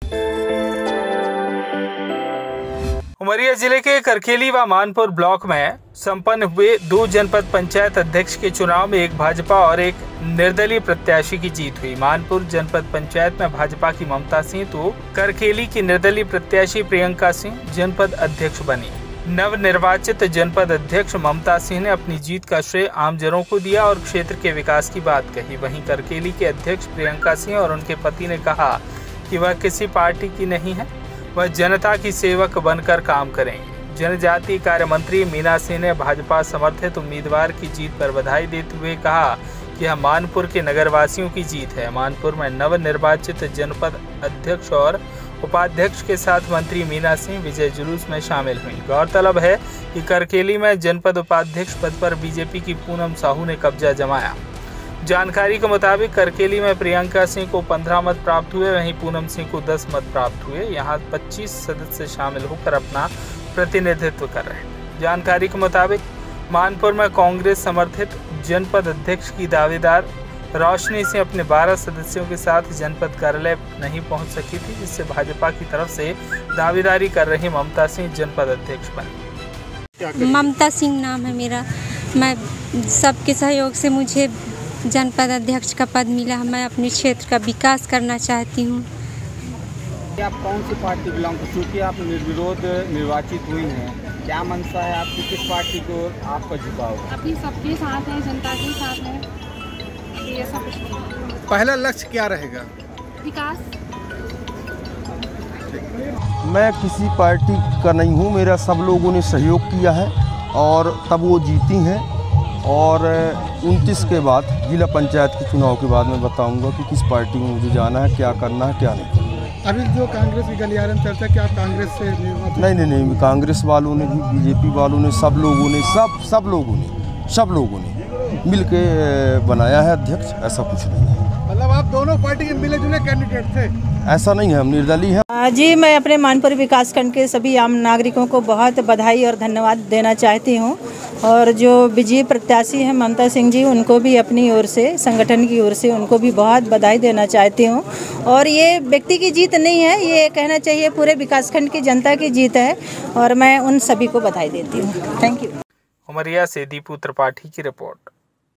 उमरिया जिले के करकेली व मानपुर ब्लॉक में संपन्न हुए 2 जनपद पंचायत अध्यक्ष के चुनाव में एक भाजपा और एक निर्दलीय प्रत्याशी की जीत हुई। मानपुर जनपद पंचायत में भाजपा की ममता सिंह तो करकेली की निर्दलीय प्रत्याशी प्रियंका सिंह जनपद अध्यक्ष बनी। नवनिर्वाचित जनपद अध्यक्ष ममता सिंह ने अपनी जीत का श्रेय आमजनों को दिया और क्षेत्र के विकास की बात कही। वहीं करकेली के अध्यक्ष प्रियंका सिंह और उनके पति ने कहा कि वह किसी पार्टी की नहीं है, वह जनता की सेवक बनकर काम करेंगे। जनजातीय कार्य मंत्री मीना सिंह ने भाजपा समर्थित उम्मीदवार की जीत पर बधाई देते हुए कहा कि यह मानपुर के नगरवासियों की जीत है। मानपुर में नवनिर्वाचित जनपद अध्यक्ष और उपाध्यक्ष के साथ मंत्री मीना सिंह विजय जुलूस में शामिल हुई। गौरतलब है कि करकेली में जनपद उपाध्यक्ष पद पर बीजेपी की पूनम साहू ने कब्जा जमाया। जानकारी के मुताबिक करकेली में प्रियंका सिंह को 15 मत प्राप्त हुए, वहीं पूनम सिंह को 10 मत प्राप्त हुए। यहां 25 सदस्य शामिल होकर अपना प्रतिनिधित्व कर रहे हैं। जानकारी के मुताबिक मानपुर में कांग्रेस समर्थित जनपद अध्यक्ष की दावेदार रोशनी सिंह अपने 12 सदस्यों के साथ जनपद कार्यालय नहीं पहुंच सकी थी, जिससे भाजपा की तरफ से दावेदारी कर रही ममता सिंह जनपद अध्यक्ष बनी। ममता सिंह नाम है मेरा। मैं सबके सहयोग से मुझे जनपद अध्यक्ष का पद मिला। मैं अपने क्षेत्र का विकास करना चाहती हूँ। आप कौन सी पार्टी बिलोंग करती हैं? क्योंकि आप निर्विरोध निर्वाचित हुई हैं, क्या मंशा है आपकी, किस पार्टी को आपका झुकाव? अपनी सबके साथ है, जनता के साथ है, ये सब कुछ नहीं। पहला लक्ष्य क्या रहेगा? विकास। मैं किसी पार्टी का नहीं हूँ, मेरा सब लोगों ने सहयोग किया है और तब वो जीती हैं। और 29 के बाद जिला पंचायत के चुनाव के बाद मैं बताऊंगा कि किस पार्टी में मुझे जाना है, क्या करना है, क्या नहीं करना है। अभी जो कांग्रेस की गलियारे में चर्चा कि आप कांग्रेस से नहीं, कांग्रेस वालों ने भी, बीजेपी वालों ने, सब लोगों ने मिल के बनाया है अध्यक्ष। ऐसा कुछ नहीं है। मतलब आप दोनों पार्टी के मिले जुले कैंडिडेट थे? ऐसा नहीं है, हम निर्दलीय हैं। जी, मैं अपने मानपुर विकासखंड के सभी आम नागरिकों को बहुत बधाई और धन्यवाद देना चाहती हूँ। और जो विजयी प्रत्याशी हैं ममता सिंह जी, उनको भी अपनी ओर से, संगठन की ओर से उनको भी बहुत बधाई देना चाहती हूँ। और ये व्यक्ति की जीत नहीं है, ये कहना चाहिए पूरे विकासखंड की जनता की जीत है और मैं उन सभी को बधाई देती हूँ। Thank you. उमरिया से दीपू त्रिपाठी की रिपोर्ट।